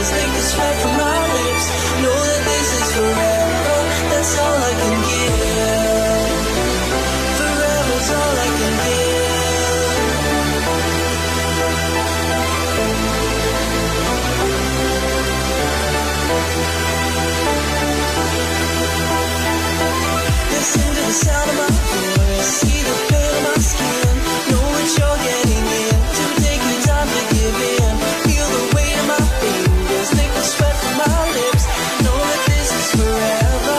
fingers, lick the sweat from my lips. Know that this is forever, that's all I can give. Forever's all I can give. Listen to the sound of my voice, see the pain of my skin, know what you're getting into, take your time to give in, feel the weight of my fingers, lick the sweat from my lips, know that this is forever.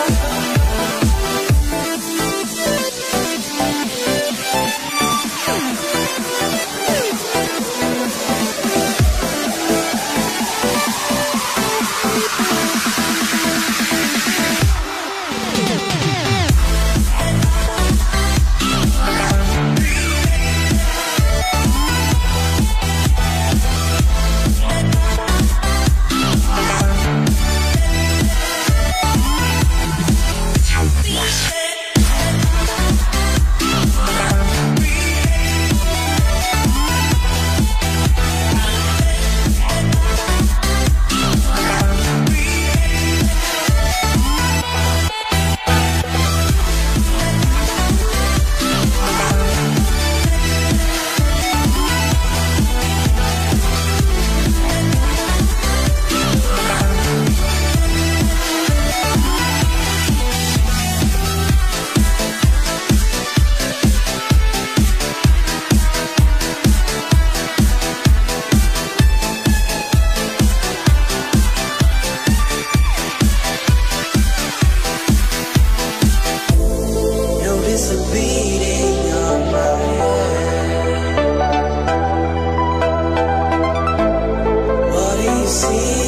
See